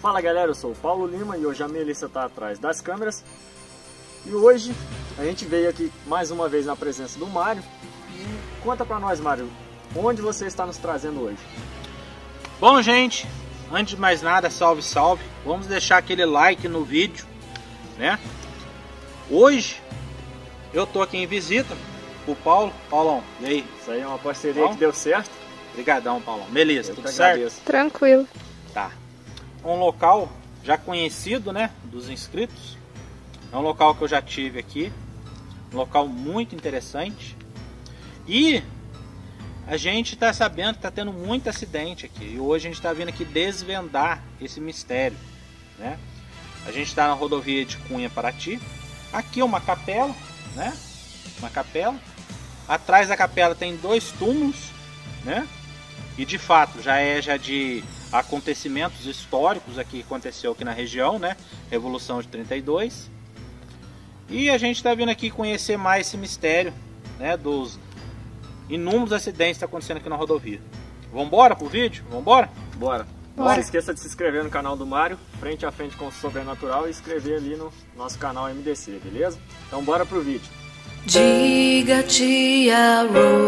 Fala galera, eu sou o Paulo Lima e hoje a Melissa está atrás das câmeras. E hoje a gente veio aqui mais uma vez na presença do Mário. E conta pra nós, Mário, onde você está nos trazendo hoje? Bom, gente, antes de mais nada, salve, salve. Vamos deixar aquele like no vídeo, né? Hoje eu tô aqui em visita o Paulo. Paulão, e aí? Isso aí é uma parceria que deu certo. Obrigadão, Paulão. Beleza, Eu tudo que certo? agradeço. Tranquilo. Tá. Um local já conhecido, né, dos inscritos. É um local que eu já tive aqui. Um local muito interessante. E a gente tá sabendo que tá tendo muito acidente aqui. E hoje a gente tá vindo aqui desvendar esse mistério, né? A gente tá na rodovia de Cunha, Paraty. Aqui é uma capela, né? Uma capela. Atrás da capela tem dois túmulos, né? E de fato já de acontecimentos históricos aqui que aconteceu aqui na região, né? Revolução de 32. E a gente está vindo aqui conhecer mais esse mistério, né? Dos inúmeros acidentes que estão acontecendo aqui na rodovia. Vambora pro vídeo? Vambora? Bora. Não se esqueça de se inscrever no canal do Mário, frente a frente com o Sobrenatural, e inscrever ali no nosso canal MDC, beleza? Então bora pro vídeo. Diga-te a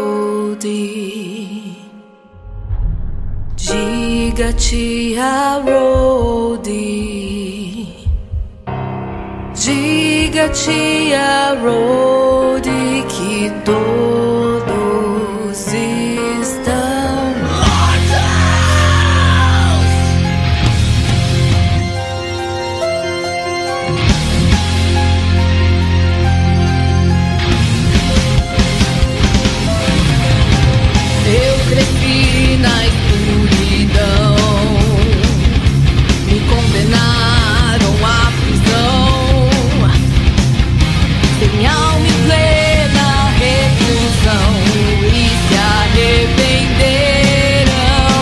Roadie, diga-te a Roadie, diga-te a Roadie que todos estão cresci na escuridão, me condenaram à prisão, sem alma em plena reclusão, e se arrependeram.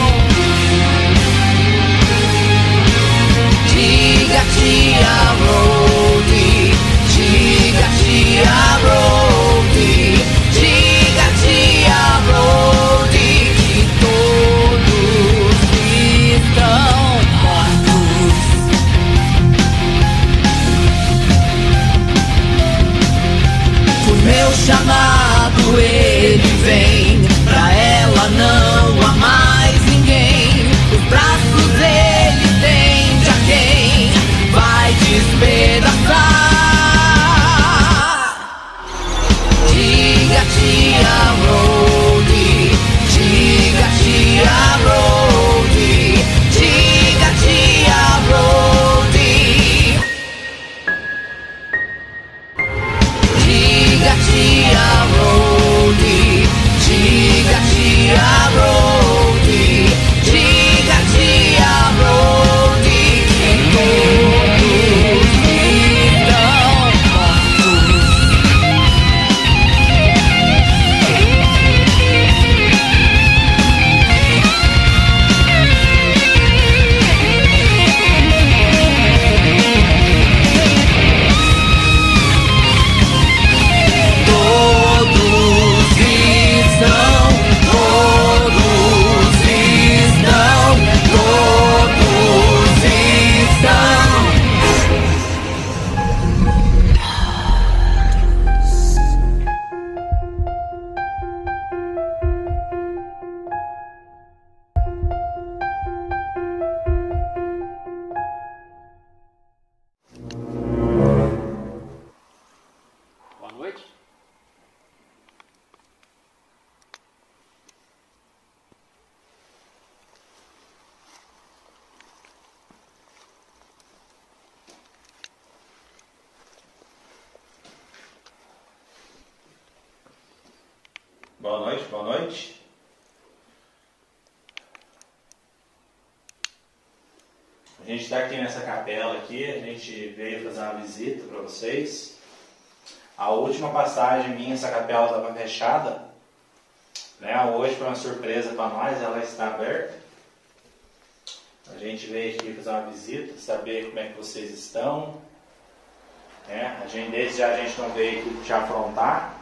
Diga-te a Roadie, diga-te a Roadie, diga-te a Roadie, meu chamado ele vem, pra ela não há mais ninguém. Os braços ele estende a quem vai despedaçar. Diga-te a Roadie, diga-te a Roadie, diga-te a Roadie, diga-te a Roadie, diga-te a Roadie, diga-te a Roadie que todos estão mortos. Boa noite. Boa noite, boa noite. A gente está aqui nessa capela aqui, a gente veio fazer uma visita para vocês. A última passagem minha, essa capela estava fechada, né? Hoje foi uma surpresa para nós, ela está aberta. A gente veio aqui fazer uma visita, saber como é que vocês estão, né? Desde já a gente não veio aqui te afrontar.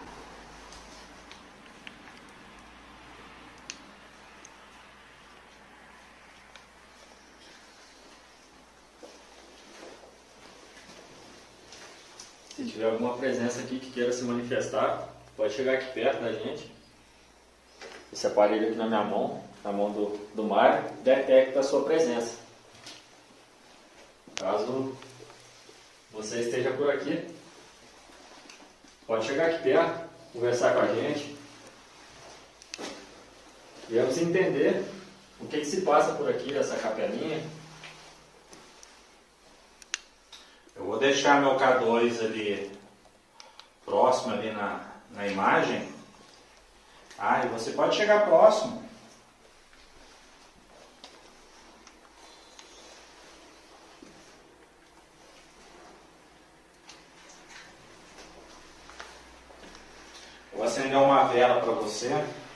Se tiver alguma presença aqui que queira se manifestar, pode chegar aqui perto da gente. Esse aparelho aqui na minha mão, na mão do Mário, detecta a sua presença. Caso você esteja por aqui, pode chegar aqui perto, conversar com a gente. E vamos entender o que se passa por aqui, essa capelinha. Eu vou deixar meu K2 ali próximo ali na imagem. E você pode chegar próximo. Vou acender uma vela para você.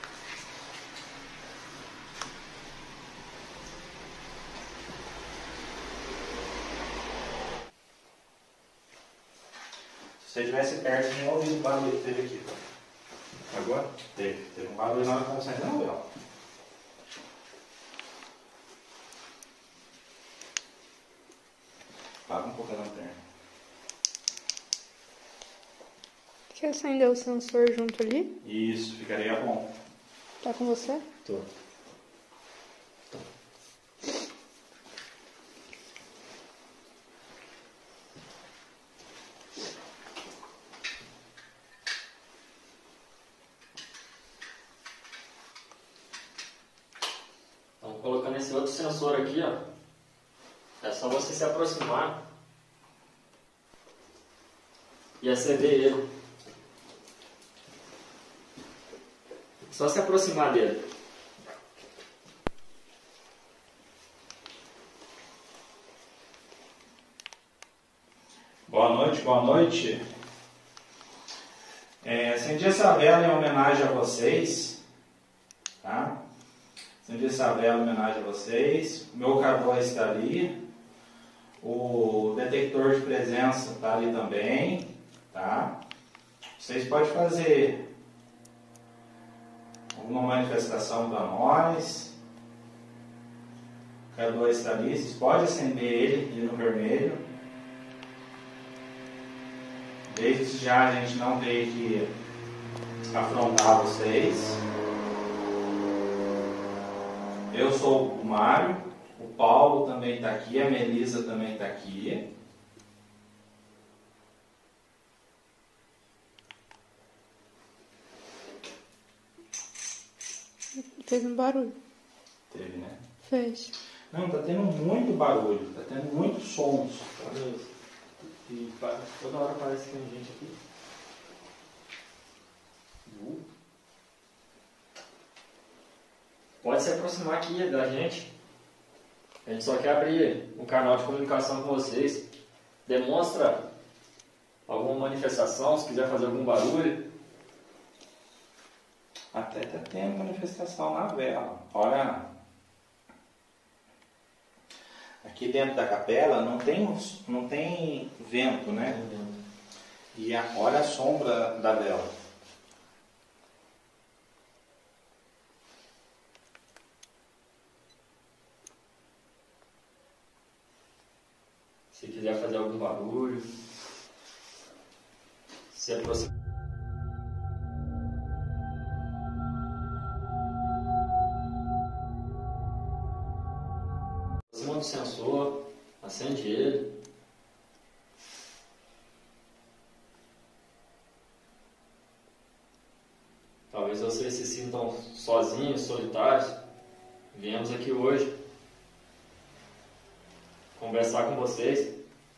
Se você estivesse perto, você ia ouvir o barulho que teve aqui. Agora? Teve um barulho na hora que estava saindo a vela. Paga um pouco a lanterna. Quer acender o sensor junto ali? Isso, ficaria bom. Tá com você? Tô. Então, colocando esse outro sensor aqui, ó, é só você se aproximar e acender ele. Só se aproximar dele. Boa noite, boa noite. Acendi essa vela em homenagem a vocês. Tá? Acendi essa vela em homenagem a vocês. O meu K2 está ali. O detector de presença está ali também. Tá? Vocês podem fazer alguma manifestação para nós. O K2 está ali. Vocês podem acender ele no vermelho. Desde já a gente não tem que afrontar vocês. Eu sou o Mário, o Paulo também está aqui, a Melissa também está aqui. Teve um barulho. Teve, né? Fez. Não, tá tendo muito barulho, tá tendo muitos sons. E toda hora parece que tem gente aqui. Pode se aproximar aqui da gente. A gente só quer abrir um canal de comunicação com vocês. Demonstra alguma manifestação, se quiser fazer algum barulho. Até tá tendo manifestação na vela. Olha, aqui dentro da capela não tem vento, né? E olha a sombra da vela. Se quiser fazer algum barulho, se aproximar. Aproxima do sensor, acende ele. Talvez vocês se sintam sozinhos, solitários. Viemos aqui hoje conversar com vocês.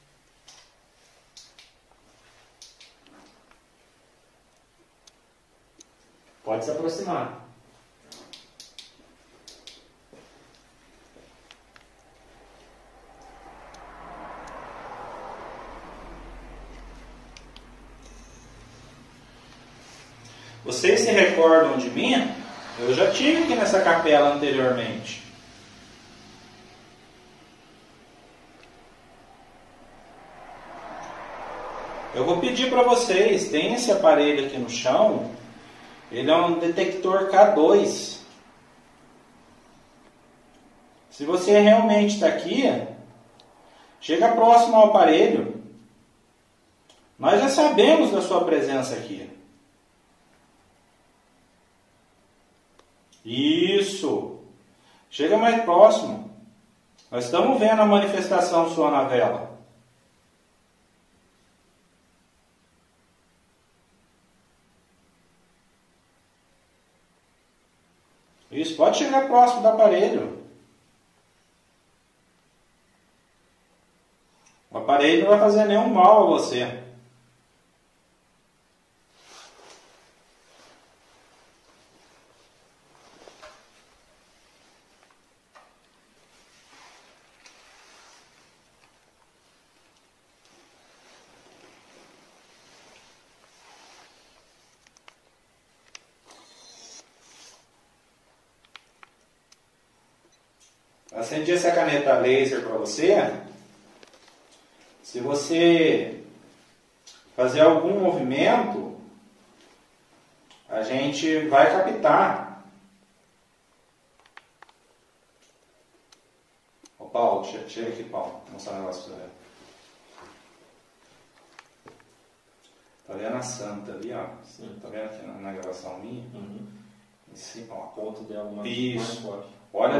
Pode se aproximar. Vocês se recordam de mim? Eu já tive aqui nessa capela anteriormente. Eu vou pedir para vocês, tem esse aparelho aqui no chão, ele é um detector K2. Se você realmente está aqui, chega próximo ao aparelho Nós já sabemos da sua presença aqui. Isso. Chega mais próximo. Nós estamos vendo a manifestação sua na vela. Isso, pode chegar próximo do aparelho. O aparelho não vai fazer nenhum mal a você. Acendi essa caneta laser para você. Se você fazer algum movimento, a gente vai captar. Ô Paulo, chega aqui, Paulo. Vou mostrar um negócio pra você. Tá vendo a Santa ali, ó? Sim. Tá vendo aqui na gravação minha? Uhum. Em cima, ó. A ponta dela mais Isso. forte. Olha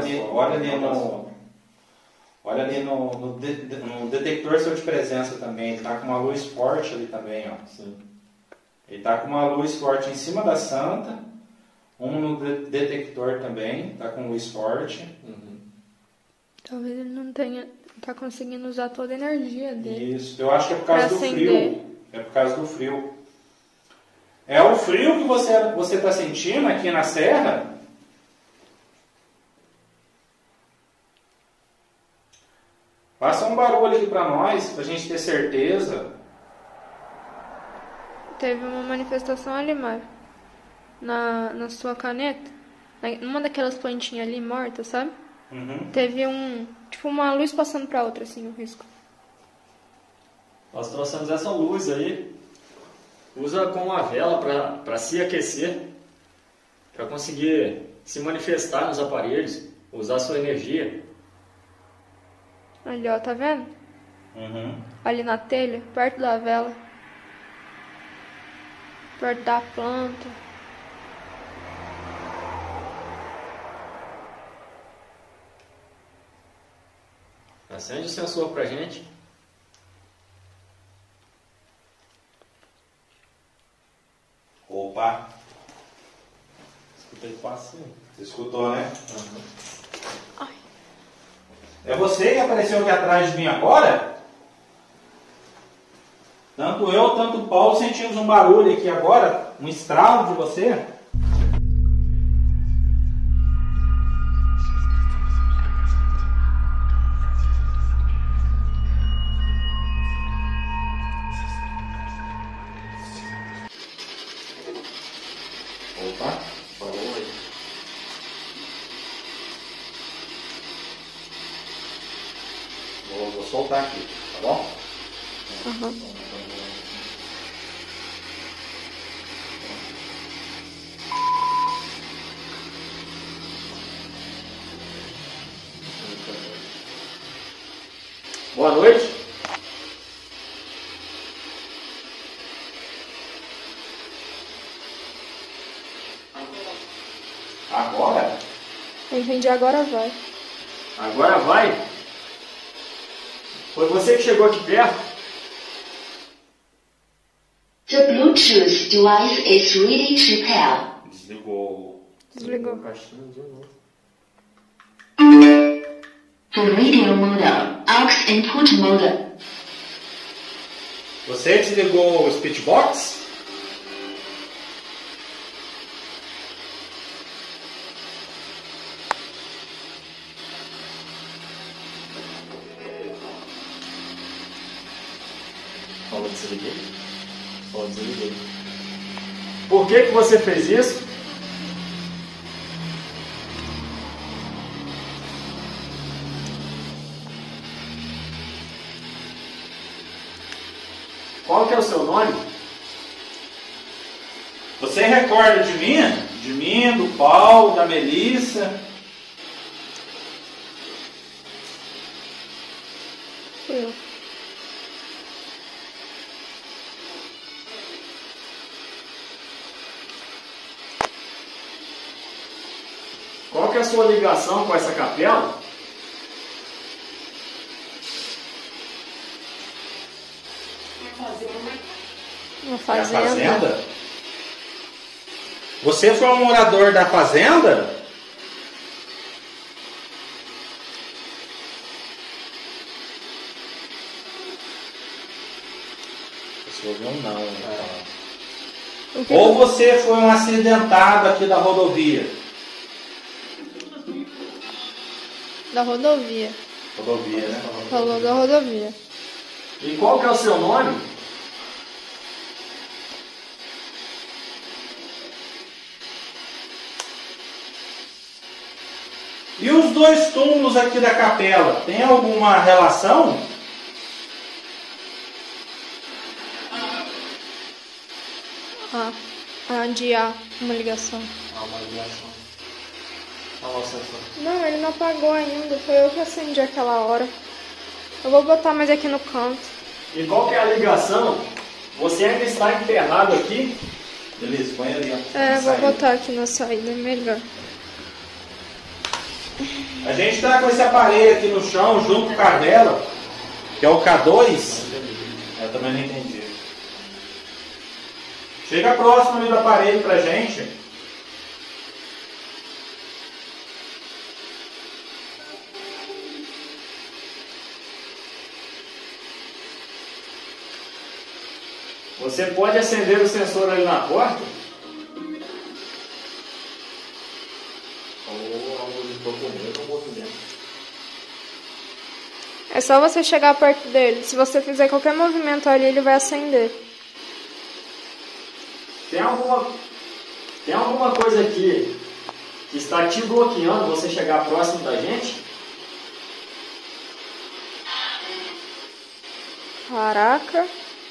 ali no detector seu de presença também. Ele está com uma luz forte ali também, ó. Sim. Ele está com uma luz forte em cima da Santa. Um no detector também, está com luz forte. Uhum. Talvez ele não tenha. Tá conseguindo usar toda a energia dele. Isso, eu acho que é por causa Pra do acender. frio. É por causa do frio. É o frio que você está sentindo aqui na serra. Faça um barulho aqui para nós, para a gente ter certeza. Teve uma manifestação ali, Mário. Na sua caneta. Numa daquelas plantinhas ali mortas, sabe? Uhum. Teve tipo uma luz passando pra outra, assim, o risco. Nós trouxemos essa luz aí. Usa como a vela para se aquecer. Para conseguir se manifestar nos aparelhos. Usar sua energia. Ali, ó, tá vendo? Uhum. Ali na telha, perto da vela. Perto da planta. Acende o sensor pra gente. Opa! Escutei passinho. Você escutou, né? Uhum. É você que apareceu aqui atrás de mim agora? Tanto eu, tanto o Paulo sentimos um barulho aqui agora, um estralo de você. Opa, falou aí. Vou soltar aqui, tá bom? Aham. Boa noite. Agora? Eu entendi, agora vai. Agora vai. Foi você que chegou aqui perto? The Bluetooth device is ready to pair. Desligou. Desligou. Caixinha de novo. For radio modem, aux input modem. Você desligou o speechbox? Fala, desliguei. Fala, desliguei. Por que você fez isso? Qual que é o seu nome? Você recorda de mim? De mim, do Paulo, da Melissa? Eu. Qual que é a sua ligação com essa capela? Uma É a fazenda. fazenda? Você foi um morador da fazenda? Você ouviu um não, né? O que Ou você foi um acidentado aqui da rodovia? Da rodovia. Rodovia, né? Falou da rodovia. E qual que é o seu nome? E os dois túmulos aqui da capela, tem alguma relação? De A, uma ligação. Uma ligação. Nossa, Não, ele não apagou ainda. Foi eu que acendi aquela hora. Eu vou botar mais aqui no canto. e qual que é a ligação? Você ainda está enterrado aqui? Beleza, põe ali. Ó. É, vou Saída. botar aqui na saída, é melhor. A gente está com esse aparelho aqui no chão, junto com o Carvela, que é o K2. Eu também não entendi. Chega próximo ali do aparelho pra gente. Você pode acender o sensor ali na porta? É só você chegar perto dele. Se você fizer qualquer movimento ali, ele vai acender. Tem alguma coisa aqui que está te bloqueando você chegar próximo da gente? Caraca.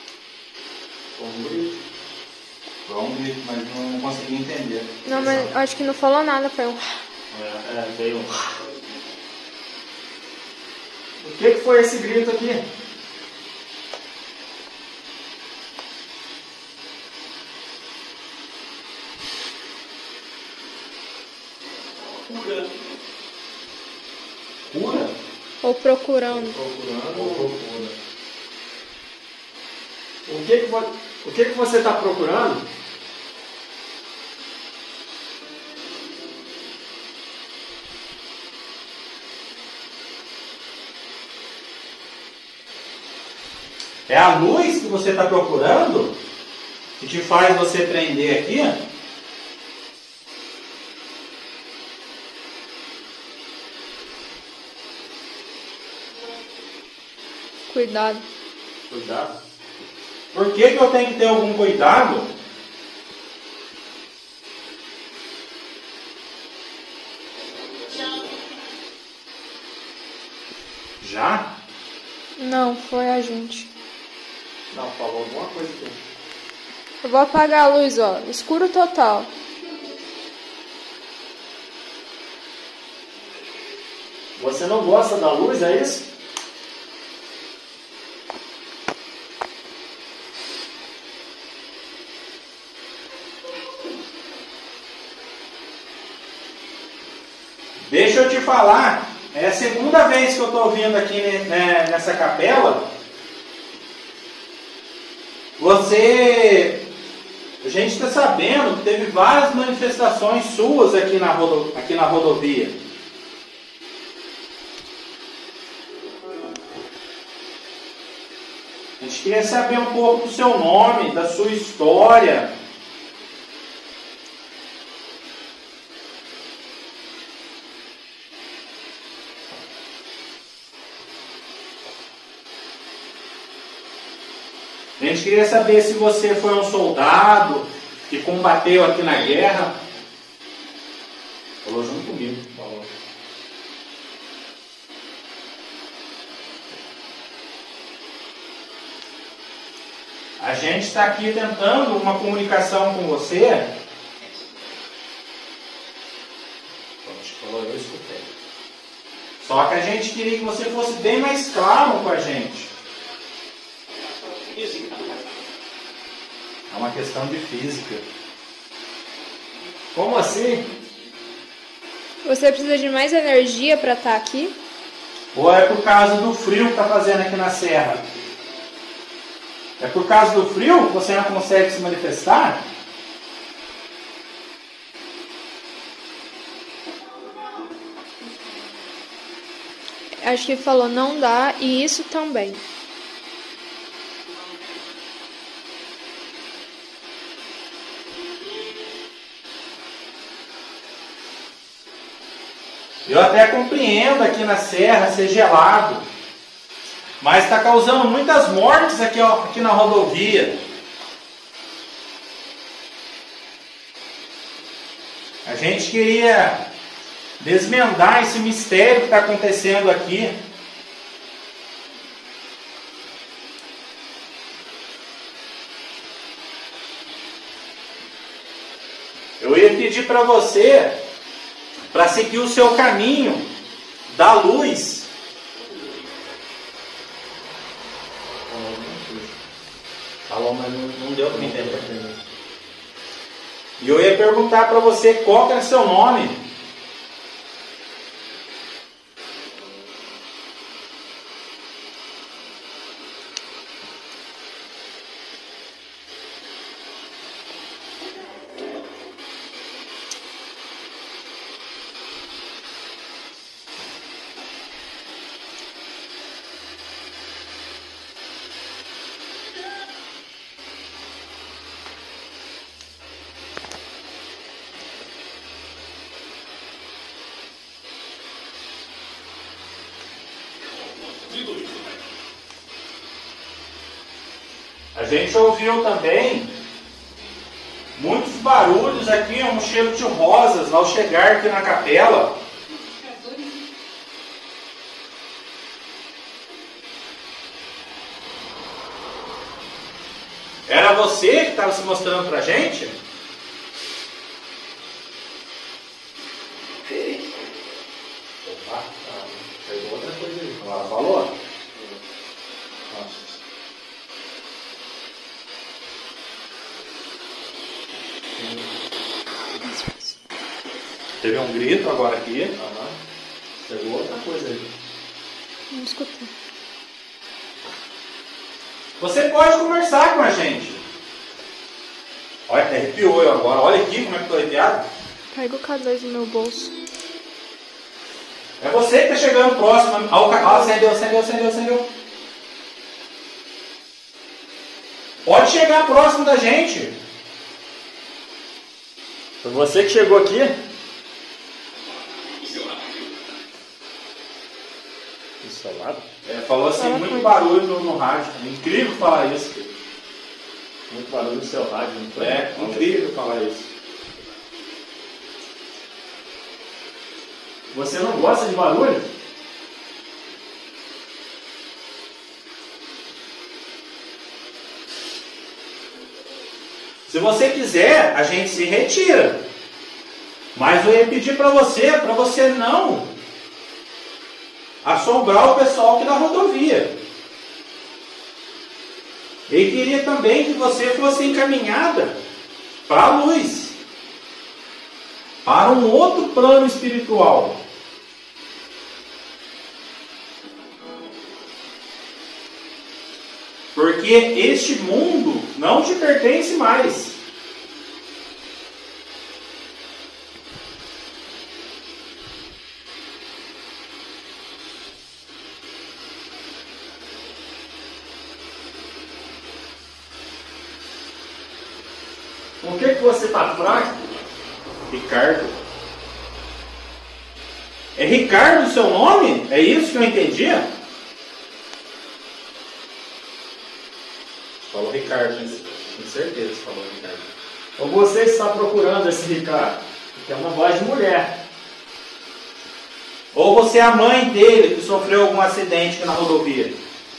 Foi um grito, mas não consegui entender. Não, mas acho que não falou nada. Foi um... Veio um... O que foi esse grito aqui? Cura? Ou procurando. Procura. O que você está procurando? É a luz que você está procurando? Que te faz você prender aqui? Cuidado. Cuidado. Por que eu tenho que ter algum cuidado? Já? Não, foi a gente. Não, falou alguma coisa aqui. Eu vou apagar a luz, ó. Escuro total. Você não gosta da luz, é isso? Deixa eu te falar, é a segunda vez que eu estou vindo aqui nessa capela. A gente está sabendo que teve várias manifestações suas aqui na rodovia. A gente queria saber um pouco do seu nome, da sua história. A gente queria saber se você foi um soldado que combateu aqui na guerra. Falou junto comigo. Falou. A gente está aqui tentando uma comunicação com você. Acho que falou, eu escutei. Só que a gente queria que você fosse bem mais claro com a gente. É uma questão de física. Como assim? Você precisa de mais energia para estar aqui? Ou é por causa do frio que está fazendo aqui na serra? É por causa do frio que você não consegue se manifestar? Acho que falou não dá e isso também. Eu até compreendo aqui na serra ser gelado, mas está causando muitas mortes aqui, ó, aqui na rodovia. A gente queria desvendar esse mistério que está acontecendo aqui. Eu ia pedir para você, para seguir o seu caminho da luz. Falou, mas não deu para me entender. E eu ia perguntar para você qual que é o seu nome. A gente ouviu também muitos barulhos aqui, um cheiro de rosas ao chegar aqui na capela. Era você que estava se mostrando pra gente? Opa, pegou outra coisa aí. Ela falou? Nossa. Teve um grito agora aqui. Chegou outra coisa aí. Não escutei. Você pode conversar com a gente. Olha, arrepiou eu agora. Olha aqui como é que estou arrepiado. Pega o K2 no meu bolso. É você que está chegando próximo ao acendeu. Pode chegar próximo da gente. Foi você que chegou aqui? Isolado? Falou assim, muito barulho no rádio. É incrível falar isso. Muito barulho no seu rádio, não foi? É incrível falar isso. Você não gosta de barulho? Se você quiser, a gente se retira. Mas eu ia pedir para você não assombrar o pessoal aqui na rodovia. Ele queria também que você fosse encaminhada para a luz, para um outro plano espiritual. Porque este mundo não te pertence mais. Por que você está fraco? Ricardo. É Ricardo o seu nome? É isso que eu entendia? Falou Ricardo, com certeza falou Ricardo. Ou você está procurando esse Ricardo? Porque é uma voz de mulher. Ou você é a mãe dele que sofreu algum acidente aqui na rodovia?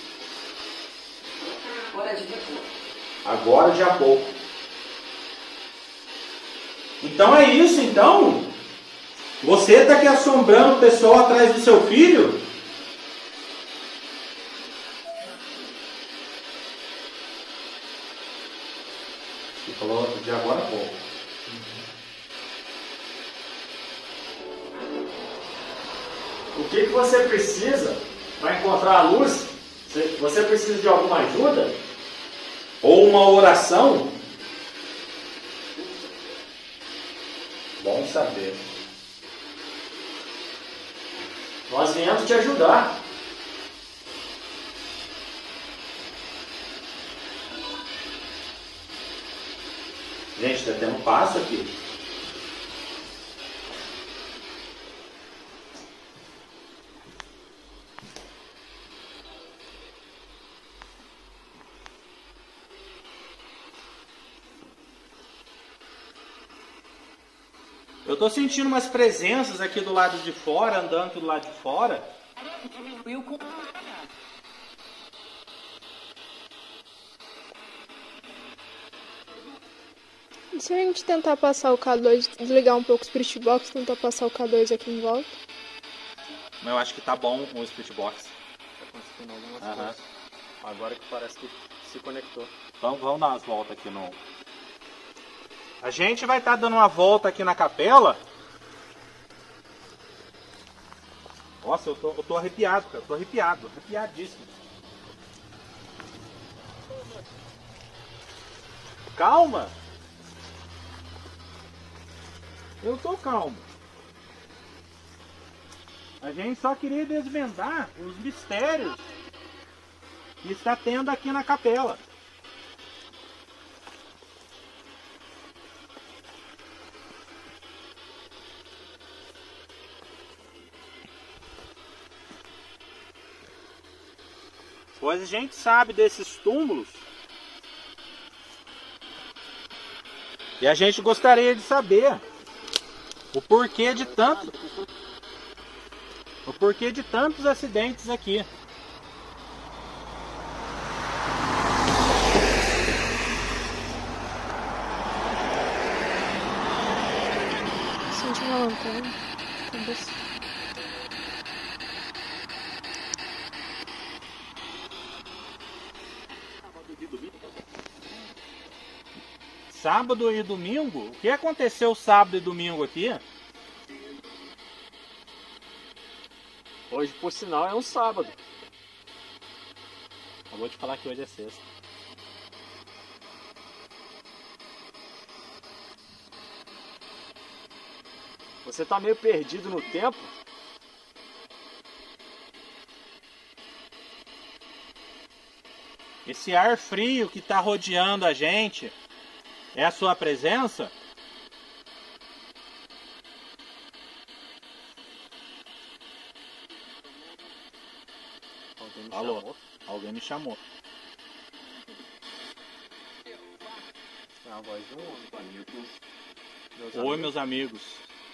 Agora de a pouco. Então é isso, então? Você está aqui assombrando o pessoal atrás do seu filho? Você falou de agora a pouco. que você precisa para encontrar a luz? Você precisa de alguma ajuda? Ou uma oração? Bom saber. Nós viemos te ajudar. Gente, tá tendo passo aqui. Eu tô sentindo umas presenças aqui do lado de fora, andando do lado de fora. E se a gente tentar passar o K2, desligar um pouco o Spirit Box, tentar passar o K2 aqui em volta? Mas eu acho que tá bom com o Spirit Box. Tá conseguindo algumas Aham. coisas. Agora que parece que se conectou. Então vamos dar umas voltas aqui no... A gente vai estar dando uma volta aqui na capela. Nossa, eu tô arrepiado, cara. Tô arrepiado, arrepiadíssimo. Calma. Eu tô calmo. A gente só queria desvendar os mistérios que está tendo aqui na capela. Pois a gente sabe desses túmulos e a gente gostaria de saber o porquê de tantos acidentes aqui. Senti uma lanterna. Cabeça. Sábado e domingo? O que aconteceu sábado e domingo aqui? Hoje, por sinal, é um sábado. Eu vou te falar que hoje é sexta. Você tá meio perdido no tempo? Esse ar frio que está rodeando a gente é a sua presença? Alguém me Alô? chamou? Alguém me chamou. É a voz de um homem. Oi, meus amigos.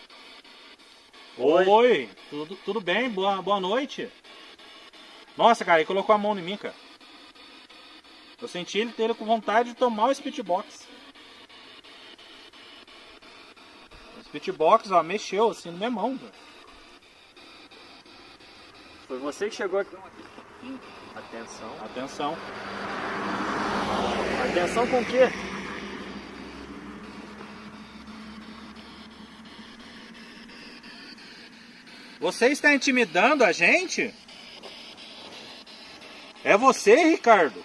Oi. Oi, tudo bem? Boa noite. Nossa, cara, ele colocou a mão em mim, cara. Eu senti ele ter com vontade de tomar o Speedbox. O Speedbox, ó, mexeu assim na minha mão, velho. Foi você que chegou aqui. Atenção. Atenção. Atenção com o quê? Você está intimidando a gente? É você, Ricardo?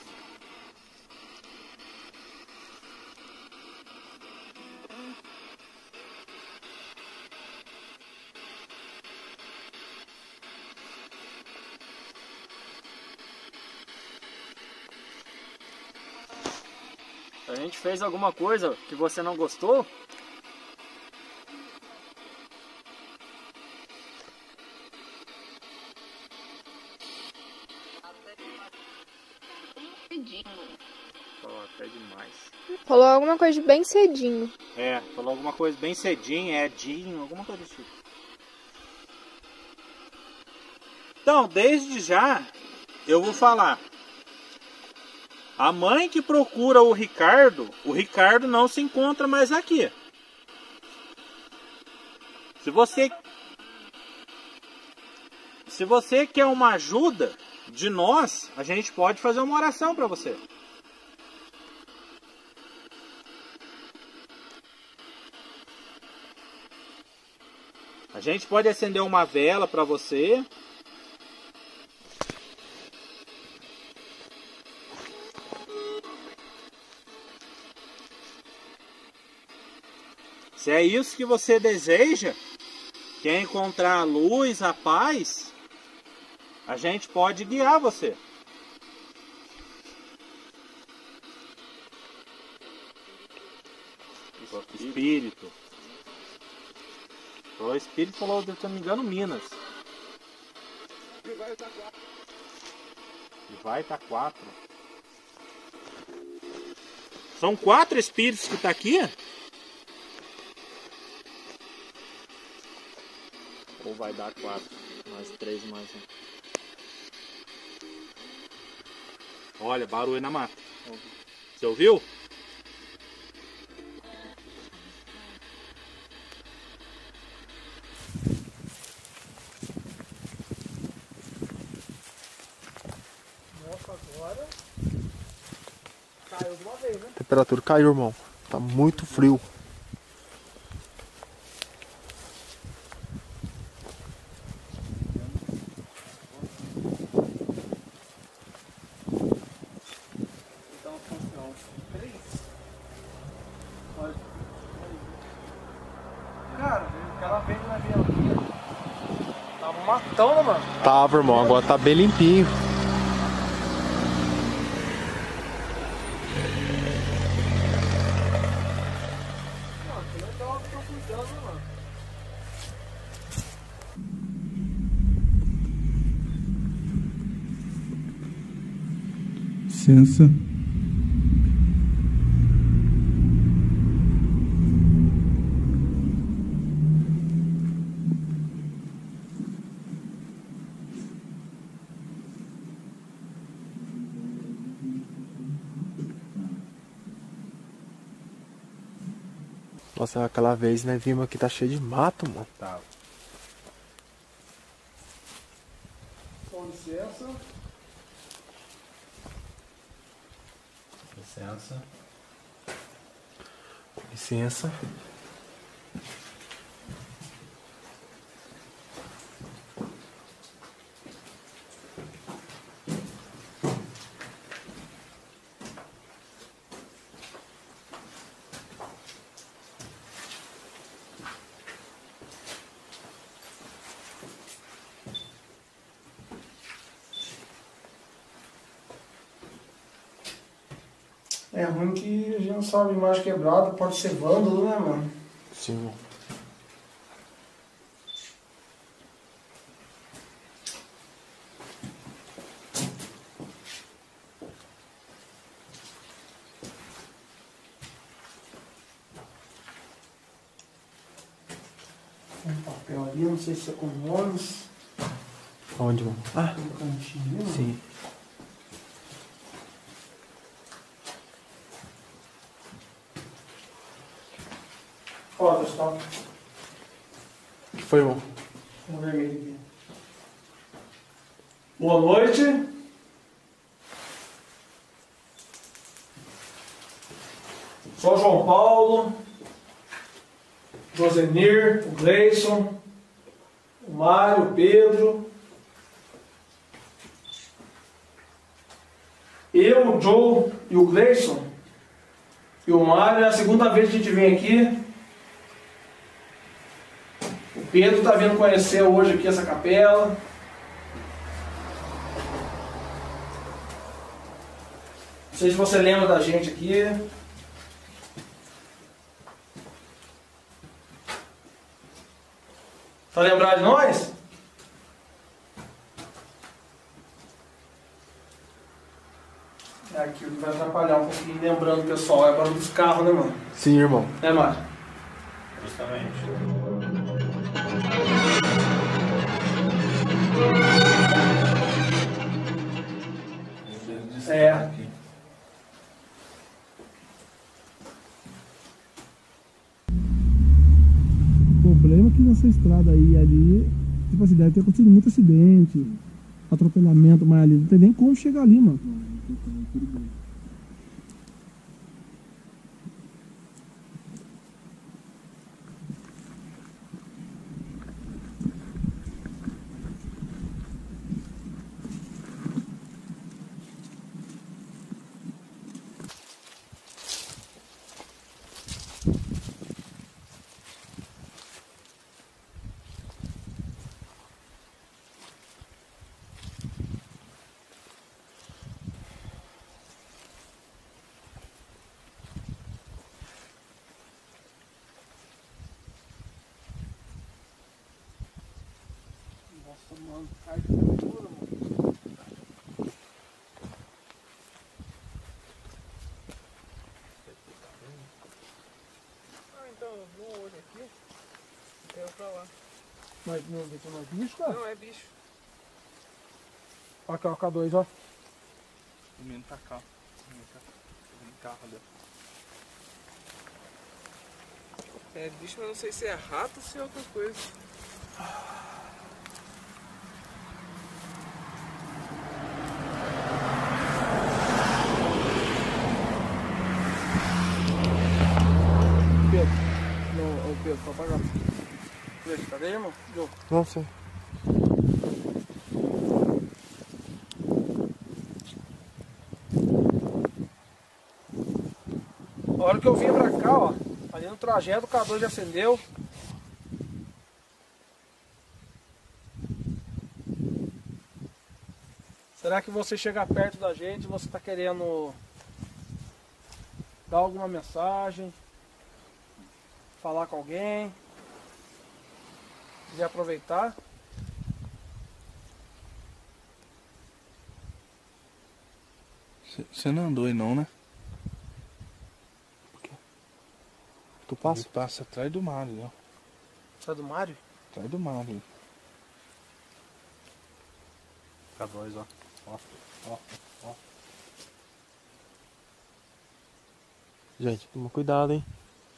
A gente fez alguma coisa que você não gostou? Falou até demais. Falou alguma coisa de bem cedinho. É, falou alguma coisa bem cedinho, Dinho, alguma coisa assim. Então, desde já, eu vou falar. A mãe que procura o Ricardo não se encontra mais aqui. Se você quer uma ajuda de nós, a gente pode fazer uma oração para você. A gente pode acender uma vela para você. Se é isso que você deseja, quer encontrar a luz, a paz, a gente pode guiar você. Espírito. O Espírito falou, se não me engano, Minas. E vai estar 4. São 4 espíritos que tá aqui? Ou vai dar 4, mais 3, mais 1. Olha, barulho na mata. Você ouviu? Nossa, agora caiu de uma vez, né? A temperatura caiu, irmão. Tá muito frio. Cara, aquela vez na minha vida tava matando, mano. Tava, irmão. Agora tá bem limpinho. Licença. Nossa, aquela vez, né? Vimos aqui, tá cheio de mato, mano. Tá. Com licença. Licença. Com licença. É ruim que a gente não sabe, imagem quebrada, pode ser vândalo, né, mano? Sim, irmão. Tem um papel ali, não sei se é com nomes. Onde, irmão? Ah, No cantinho ali, mano. sim. Ó, pessoal, O que foi, irmão? um vermelho aqui. Boa noite. Sou João Paulo, Josenir, o Gleison, o Mário, o Pedro. Eu, o Joe e o Gleison e o Mário é a segunda vez que a gente vem aqui. O Pedro está vindo conhecer hoje aqui essa capela. Não sei se você lembra da gente aqui. Tá lembrado de nós? É aquilo que vai atrapalhar um pouquinho, lembrando, pessoal, é barulho dos carros, né, mano? Sim, irmão. É, Mário? Justamente. É. O problema é que nessa estrada aí e ali, tipo assim, deve ter acontecido muito acidente, atropelamento, mas ali não tem nem como chegar ali, mano. Mano, cai de temperatura, mano. Ah, então, eu vou hoje aqui. Eu pra lá. Mas não é mais bicho, cara? Não, é bicho. Olha aqui, ó, o K2, ó. O menino tá cá. O menino tá no carro ali. É bicho, mas não sei se é rato ou se é outra coisa. Pedro. Não, ô Pedro, pra apagar. Pedro, tá bem, irmão? João. Não sei. A hora que eu vim pra cá, ó, ali no trajeto o K2 já acendeu. Será que você chegar perto da gente, você tá querendo dar alguma mensagem, falar com alguém, quiser aproveitar? Você não andou aí não, né? Tu passa? Ele passa atrás do Mário, ó. Sai do Mário? Atrás do Mário. K2, ó. Ó. Gente, toma cuidado, hein.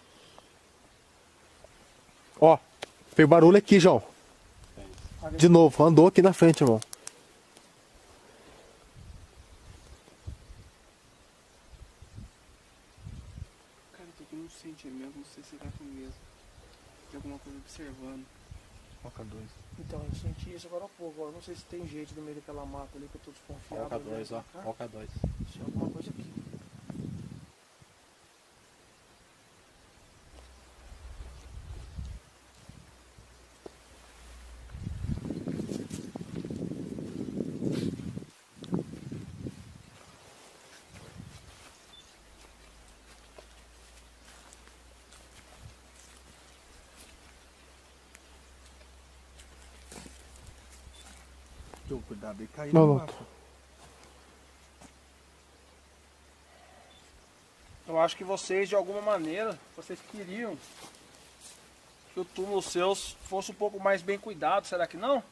Ó, fez barulho aqui, João. De novo, andou aqui na frente, irmão. Cara, eu tô com um sentimento, não sei se tá com mesmo. Tem alguma coisa observando. Ó, K2. Então, eu senti isso agora há pouco. Eu não sei se tem jeito no meio daquela mata ali que eu tô Ó, desconfiado. K2, ó. Ó, K2. Tinha alguma coisa aqui. João, cuidado aí, cair Não, no não. mato. Eu acho que vocês, de alguma maneira, vocês queriam que o túmulo seus fosse um pouco mais bem cuidado, será que não?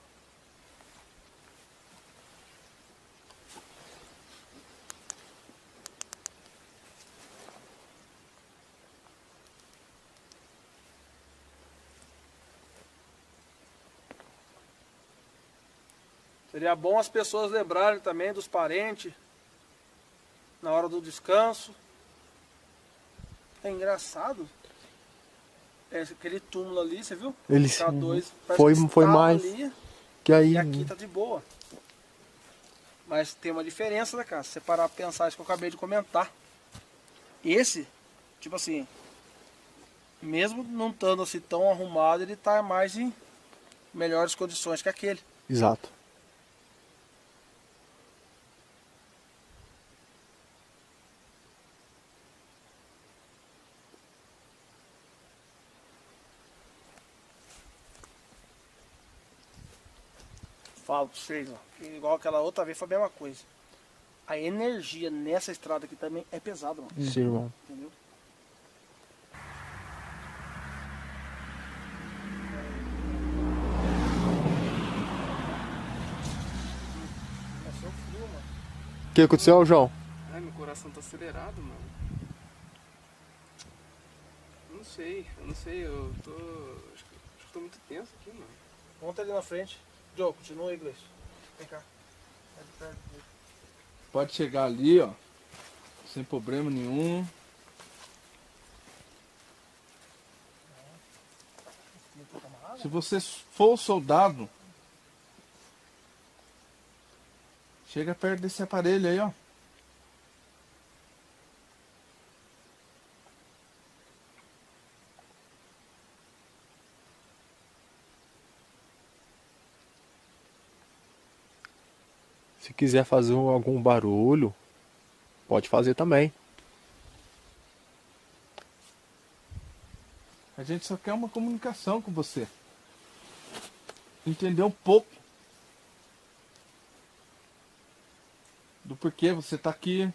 Seria bom as pessoas lembrarem também dos parentes na hora do descanso. É engraçado. É aquele túmulo ali, você viu? Ele K2, foi parece que foi estava mais. ali, Que aí. e aqui tá de boa. Mas tem uma diferença, né, cara? Se você parar pra pensar isso que eu acabei de comentar. Esse, tipo assim, mesmo não estando assim tão arrumado, ele tá mais em melhores condições que aquele. Exato. Falo pra vocês, ó, que igual aquela outra vez foi a mesma coisa. A energia nessa estrada aqui também é pesada, mano. Sim, irmão. Entendeu? Começou frio, mano. O que aconteceu, João? Ai, meu coração tá acelerado, mano. Eu não sei, eu tô. Acho que tô muito tenso aqui, mano. Monta ali na frente. Joe, continua aí, Gleice. Vem cá. Vai de perto dele. Pode chegar ali, ó. Sem problema nenhum. Se você for soldado, chega perto desse aparelho aí, ó. Se quiser fazer algum barulho, pode fazer também. A gente só quer uma comunicação com você. Entender um pouco do porquê você tá aqui.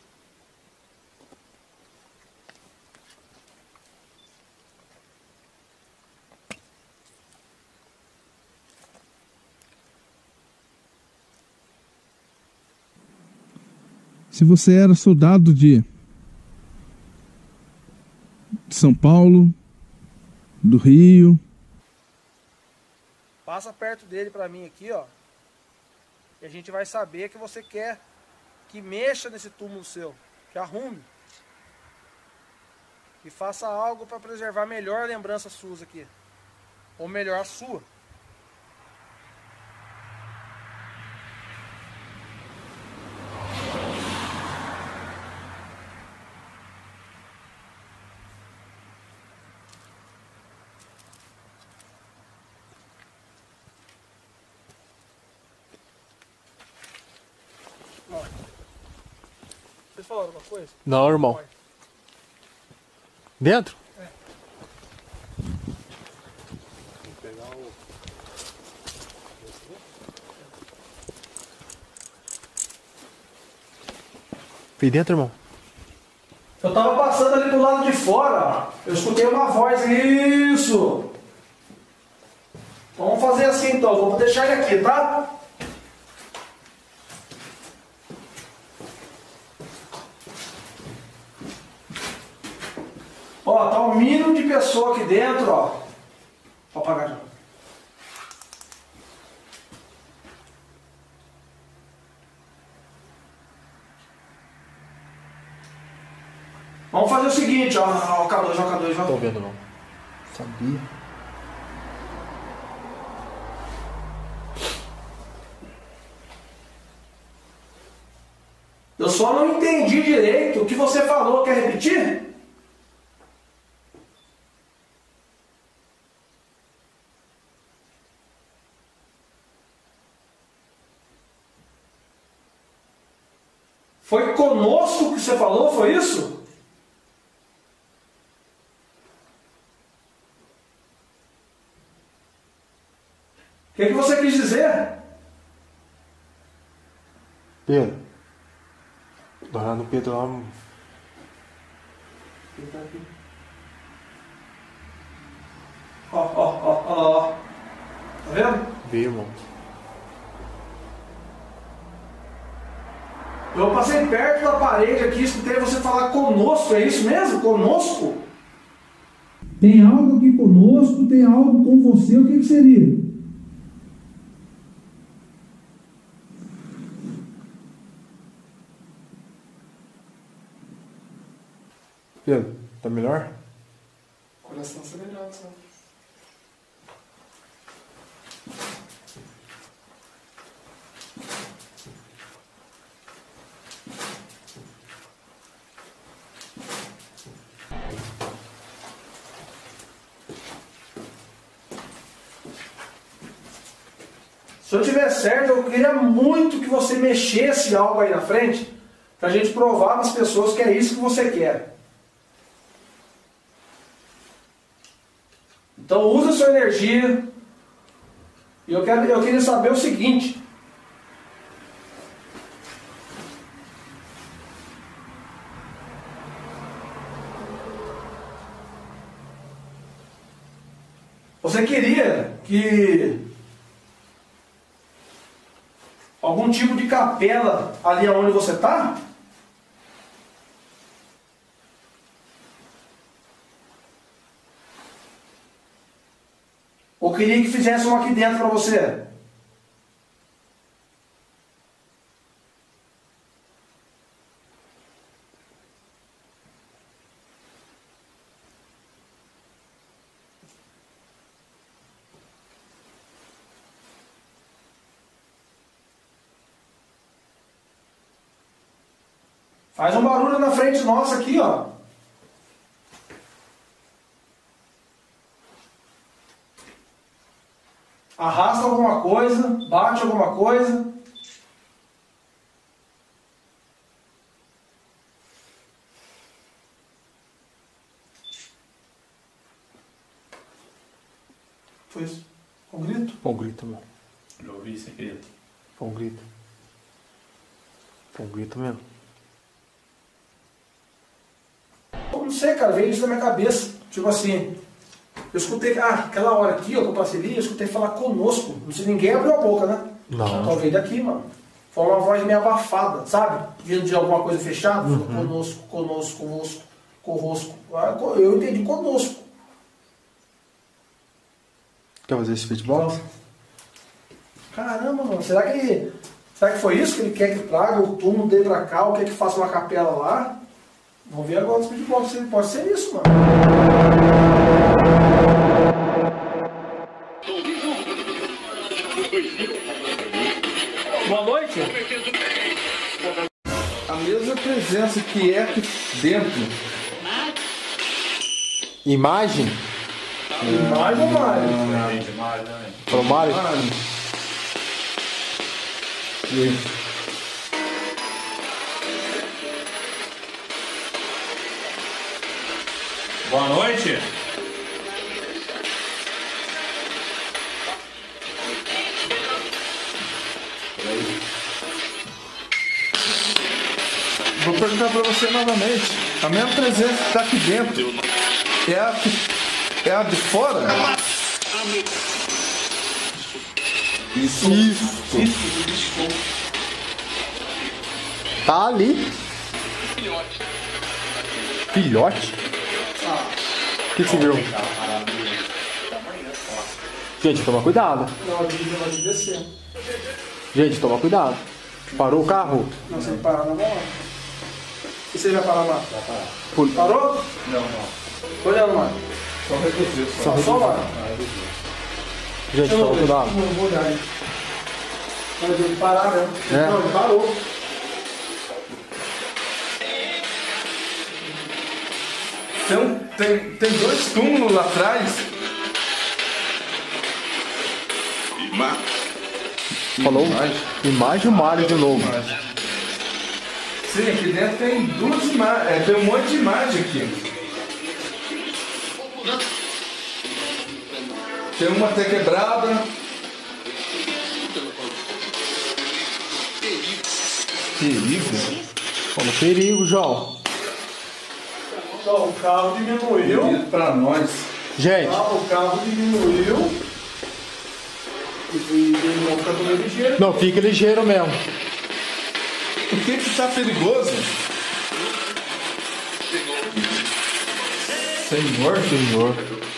Se você era soldado de São Paulo, do Rio. Passa perto dele pra mim aqui, ó. E a gente vai saber que você quer que mexa nesse túmulo seu, que arrume. E faça algo para preservar melhor a lembrança sua aqui. Ou melhor, a sua. Ó. Vocês falaram alguma coisa? Não, irmão. Vai. Dentro? Vem dentro, irmão. Eu tava passando ali do lado de fora, ó. Eu escutei uma voz. Isso! Vamos fazer assim então, vou deixar ele aqui, tá? Ó, tá um mínimo de pessoa aqui dentro, ó. Vou apagar de novo. Vamos fazer o seguinte, ó. Ó, o K2, ó, o K2, ó. Tô vendo, não. Sabia. Eu só não entendi direito o que você falou. Quer repetir? Foi conosco que você falou, foi isso? O que você quis dizer? Pedro. Vai lá no Pedro lá. Ó. Tá vendo? Vê, irmão. Eu passei perto da parede aqui, escutei você falar conosco, é isso mesmo? Conosco? Tem algo aqui conosco, tem algo com você, o que seria? Pedro, tá melhor? Coração acelerado, sabe? Se eu tiver certo, eu queria muito que você mexesse algo aí na frente, pra gente provar para as pessoas que é isso que você quer. Então usa a sua energia. E eu queria saber o seguinte. Você queria que algum tipo de capela ali onde você está? Ou queria que fizesse um aqui dentro para você? Faz um barulho na frente nossa aqui, ó. Arrasta alguma coisa, bate alguma coisa. Foi isso? Um grito? Foi um grito, irmão. Já ouvi sem querer. Foi um grito. Um grito mesmo. Eu não sei, cara, veio isso na minha cabeça. Tipo assim, eu escutei, aquela hora aqui, ó, que eu passei ali, eu escutei falar conosco. Não sei, ninguém abriu a boca, né? Não. Então veio daqui, mano. Foi uma voz meio abafada, sabe? Vindo de alguma coisa fechada. Conosco, convosco, corrosco. Eu entendi conosco. Quer fazer esse beatbox? Caramba, mano, será que foi isso que ele quer que traga o túmulo dele pra cá, ou quer que faça uma capela lá? Vamos ver agora o beatbox, pode ser isso, mano. Boa noite. A mesma presença que é aqui dentro. Imagem? Imagem ou Mário? Falou Mário? E aí? Boa noite. Vou perguntar pra você novamente. A mesma presença que está aqui dentro é a de fora? Isso. Tá ali. Filhote? O que você viu? Gente, toma cuidado. Não, a gente vai descer. Gente, toma cuidado. Parou o carro? Não, você parar na bola. E você vai parar lá? Vai parar. Parou? Não. Tô olhando, mano. Só reduzir. Só lá. Gente, toma cuidado. Não vou olhar aí. Mas ele parar, né? É. Não, ele parou. Tem dois túmulos lá atrás. Falou? Imagem o Mário de novo. Sim, aqui dentro tem duas imagens. Tem um monte de imagem aqui. Tem uma até quebrada. Perigo? Como perigo, João. Então, o carro diminuiu. Perigo pra nós. Gente. O carro diminuiu. E ele não fica também ligeiro. Não, fica ligeiro mesmo. Por que que tá perigoso? Senhor.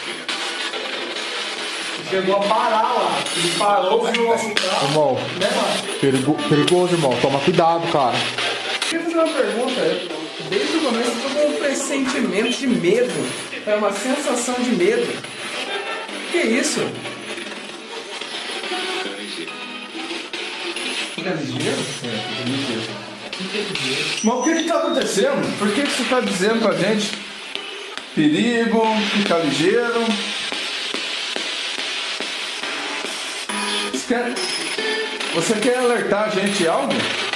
Chegou a parar lá. Ele parou, viu o nosso carro. Irmão, Né, mano? perigoso, irmão. Toma cuidado, cara. Eu queria fazer uma pergunta. Desde o começo eu tô com um pressentimento de medo. É uma sensação de medo. Que é isso? Mas o que está acontecendo? Por que você está dizendo pra gente? Perigo, fica ligeiro. Você quer alertar a gente de algo?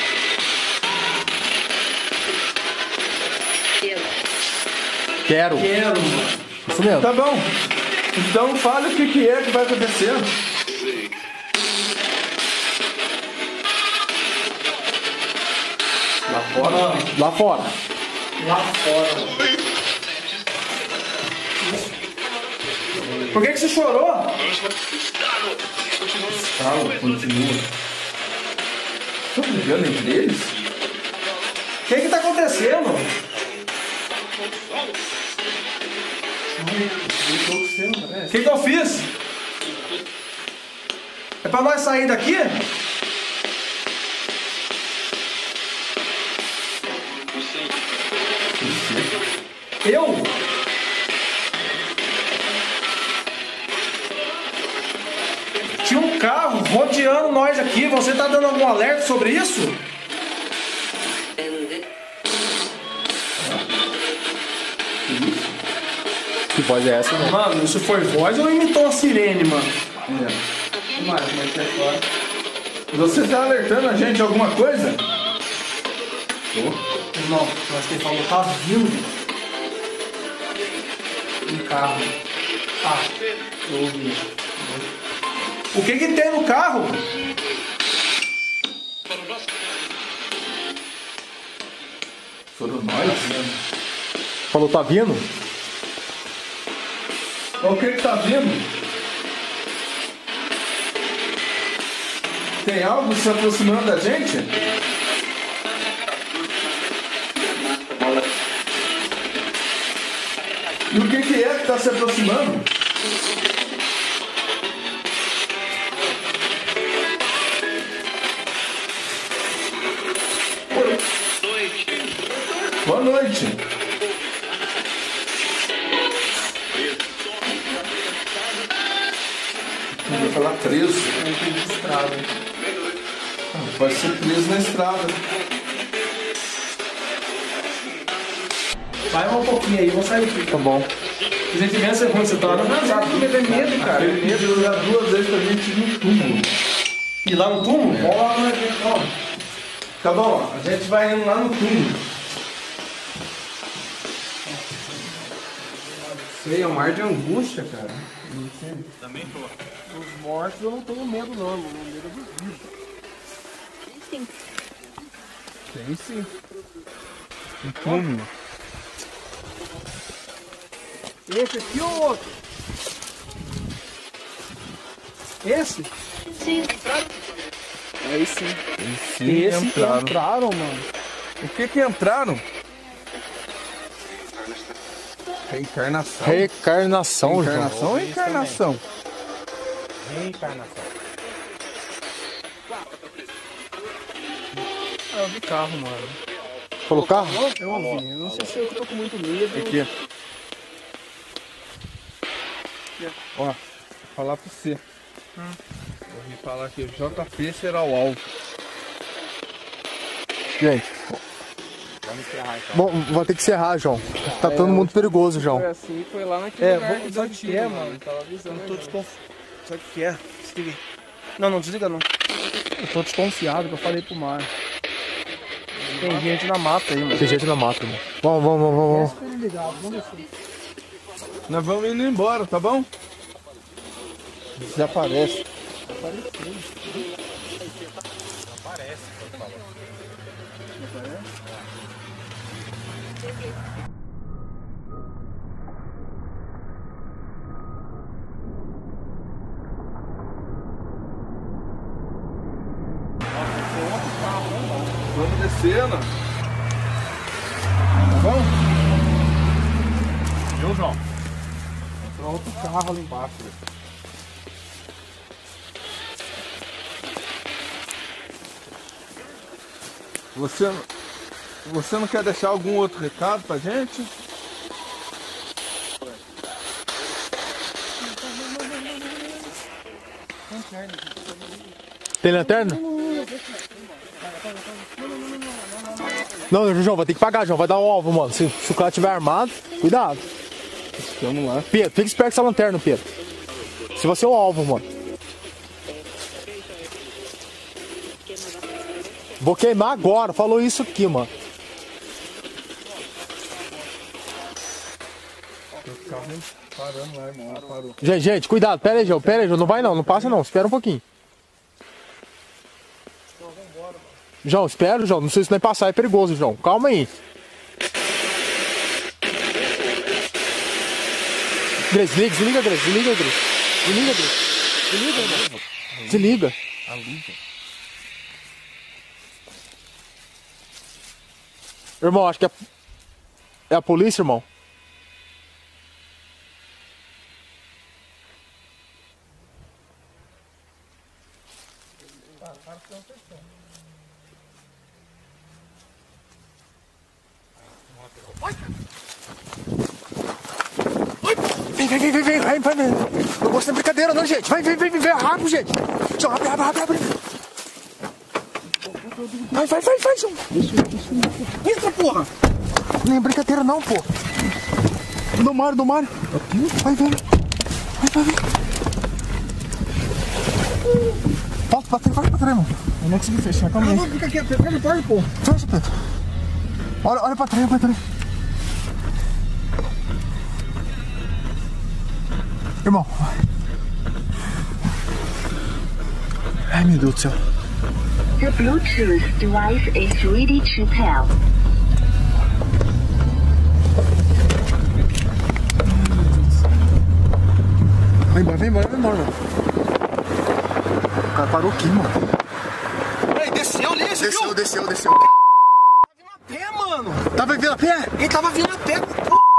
Quero. Isso mesmo. Tá bom. Então fale o que é que vai acontecer. Lá fora. Lá fora. Por que você chorou? Calma, continua. Estão brigando entre eles? O que tá acontecendo? O que eu fiz? É pra nós sair daqui? Eu? Tinha um carro rodeando nós aqui. Você tá dando algum alerta sobre isso? Que voz é essa, mano? Mano, isso foi voz ou imitou uma sirene, mano? Você está alertando a gente de alguma coisa? Não, mas quem falou tá vindo um carro. Eu ouvi. O que tem no carro? Foram nós? Falou, tá vindo? O que tá vindo? Tem algo se aproximando da gente? E o que é que tá se aproximando? Boa noite. Eu ia falar preso. Estrada. Pode ser preso na estrada. Vai um pouquinho aí, vamos sair aqui. Tá bom. Se você tivesse quando você tava atrasado, porque tem medo, cara. Ele pediu já 2 vezes pra gente ir no túmulo. E lá no túmulo? Vamos lá no túmulo. Tá bom, a gente vai indo lá no túmulo. Sei, é um mar de angústia, cara. Também tô. Os mortos eu não tenho medo não, eu tenho medo dos vivos. Sim. Tem sim. Um túmulo. Esse aqui ou outro? Esse? Sim. Aí sim. Sim, Esse entraram, mano. O que entraram? Reencarnação. Reencarnação, João. Reencarnação ou encarnação? Reencarnação. Eu vi carro, mano. Falou carro? Eu ouvi. Eu não sei se eu tô com muito medo. Aqui. Ó, vou falar pra você. Eu vim falar que o JP será o alvo. Gente. Vamos encerrar então. Bom, vai ter que encerrar, João. Tá todo mundo perigoso, João. Foi assim, foi lá naquele lugar Vamos sabe o que é, mano? Tava avisando. Eu tô desconfiado. Sabe o que é? Desliga aí. Não, desliga não. Eu tô desconfiado, que eu falei pro Mar. Tem gente na mata aí, mano. Tem gente na mata, mano. Vamos. Deixa ele ligado, vamos descer. Nós vamos indo embora, tá bom? Desaparece. Vamos descendo. Tá bom? Viu, João? Entrou outro carro ali embaixo. Você não quer deixar algum outro recado pra gente? Tem lanterna? Não, João, vai ter que pagar, João. Vai dar um alvo, mano. Se o cara tiver armado, cuidado. Vamos lá. Pedro, fica esperto com essa lanterna, Pedro. Se você é o alvo, mano. Vou queimar agora. Falou isso aqui, mano. O carro parando lá, irmão. Parou. Gente, cuidado. Pera aí, João. Não vai não. Não passa não. Espera um pouquinho. João, espera, João. Não sei se vai passar. É perigoso, João. Calma aí. Desliga, Grace. Desliga. Irmão, acho que é a polícia, irmão. Vai. Não gosto de brincadeira não, gente. Vai, rápido, gente. João, rápido. Vai, João. Entra, porra! Nem é brincadeira não, pô. Do Mário. Vai. Volta pra trás, mano. Eu não consegui fechar, calma aí. Fica aqui, fecha a porta, pô. Fecha, Pedro. Olha pra trás. Irmão. Ai, meu Deus do céu. The Bluetooth device is ready to pair. vem embora, mano. O cara parou aqui, mano. Ei, desceu ali, você viu? Desceu. Tava vindo a pé, mano. Tava vindo a pé? Ele tava vindo a pé.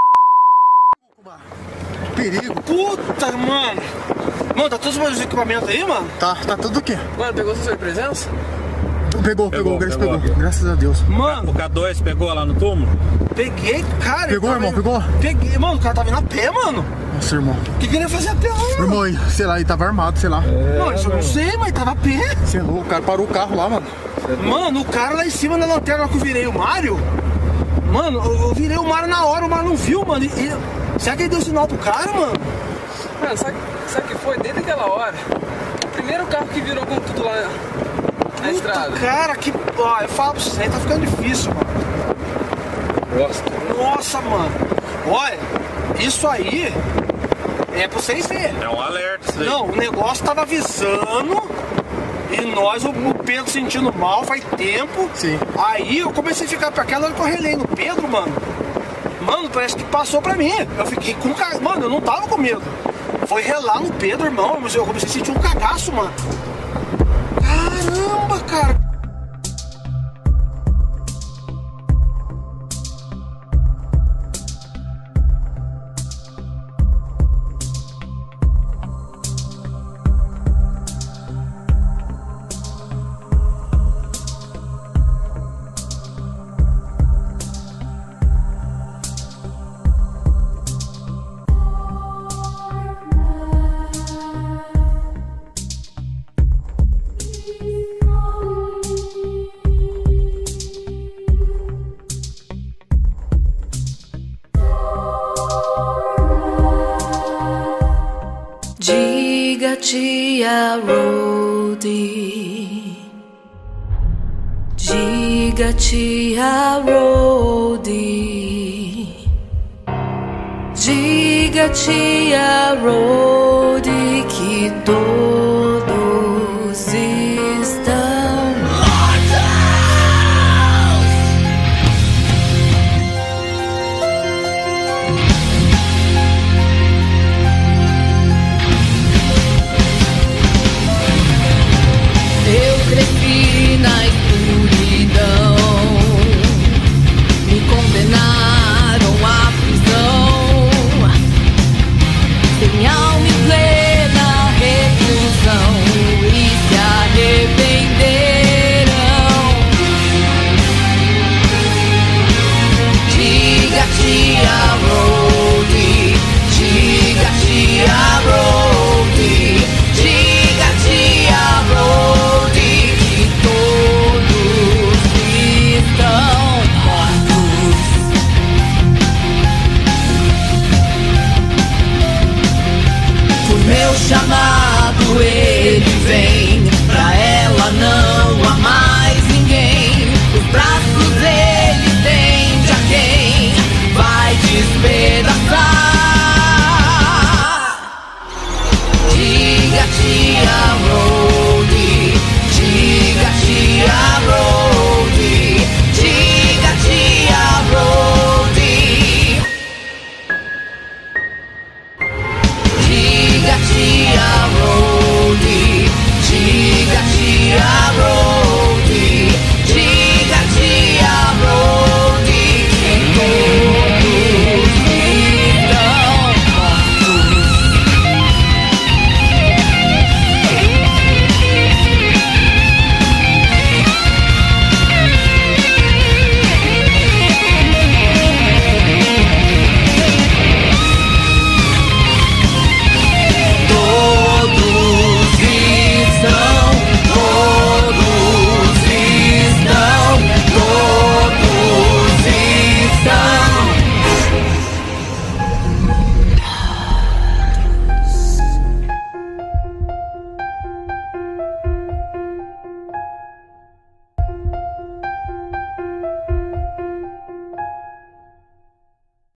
Perigo. Puta, mano. Mano, tá todos os meus equipamentos aí, mano? Tá tudo o quê? Mano, pegou sua presença? Pegou. Graças a Deus. Mano. O K2 pegou lá no túmulo? Peguei, cara. Pegou, irmão? Pegou? Peguei, mano. O cara tava vindo a pé, mano. Nossa, irmão. O que ele ia fazer a pé, mano? Irmão, sei lá, ele tava armado, sei lá. Não, isso eu não sei, mas tava a pé. Você é louco, o cara parou o carro lá, mano. Mano, o cara lá em cima da lanterna que eu virei o Mário. Mano, eu virei o Mário na hora, o Mário não viu, mano. Será que ele deu sinal pro cara, mano? Mano, sabe o que foi? Desde aquela hora, o primeiro carro que virou com tudo lá na estrada. Cara, que. Ó, eu falo pra você, tá ficando difícil, mano. Nossa, mano. Olha, isso aí é pra vocês verem. É um alerta isso daí. Não, o negócio tava avisando. E nós, o Pedro sentindo mal faz tempo. Sim. Aí eu comecei a ficar pra aquela hora que eu relei no Pedro, mano. Mano, parece que passou pra mim. Eu fiquei com cagaço. Mano, eu não tava com medo. Foi relar no Pedro, irmão. Mas eu comecei a sentir um cagaço, mano. Caramba, cara. Diga tia Rody, diga tia Rody, diga tia Rody que todos estão mortos. Eu cresci na escuridão, me condenaram à prisão, sem alma em plena reclusão, e se arrependerão. Diga tia Rody, diga tia Rody, diga tia Rody que todos estão mortos. Por meu chamado